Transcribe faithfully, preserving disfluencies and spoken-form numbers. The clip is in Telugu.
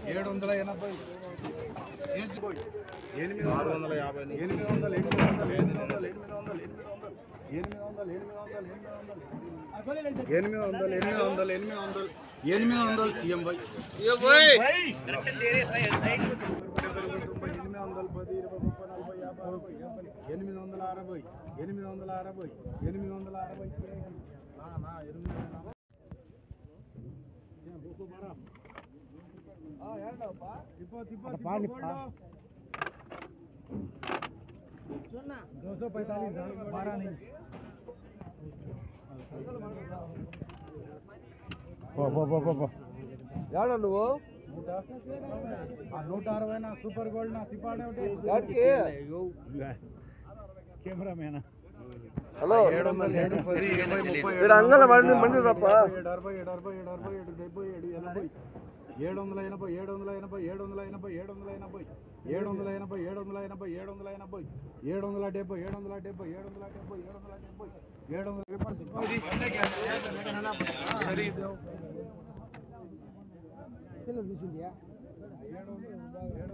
ఏడు వందల ఎనభై ఎనిమిది వందల యాభై ఎనిమిది వందల ఎనిమిది వందల ఎనిమిది వందల ఎనిమిది వందల ఎనిమిది వందల ఎనిమిది వందల ఎనిమిది వందల ఎనిమిది వందల ఎనిమిది వందల ఎనిమిది వందల సీఎం బై ఎనిమిది వందల పది ఇరవై ముప్పై నలభై యాభై అరవై ఎనిమిది వందల అరవై ఎనిమిది వందల అరవై ఎనిమిది వందల అరవై दो सौ पैंतालीस बारह नहीं यार నువ్వు నూట అరవై నా సూపర్ గోల్డ్ నా తిపాడే కెమెరా మేనా హలో ఏడు వందల ఏడు పది ఇరవై ముప్పై ఇక్కడ అంగల మండి మండి రప్ప ఏడు అరవై ఏడు అరవై ఏడు అరవై ఏడు డెబ్బై ఏడు ఎనభై ఏడు వందల ఎనభై ఏడు వందల ఎనభై ఏడు వందల ఎనభై ఏడు వందల ఎనభై ఏడు వందల ఎనభై ఏడు వందల ఎనభై ఏడు వందల ఎనభై ఏడు వందల డెబ్బై ఏడు వందల డెబ్బై ఏడు వందల డెబ్బై ఏడు వందల డెబ్బై ఏడు వందల సరే ఏడు వందల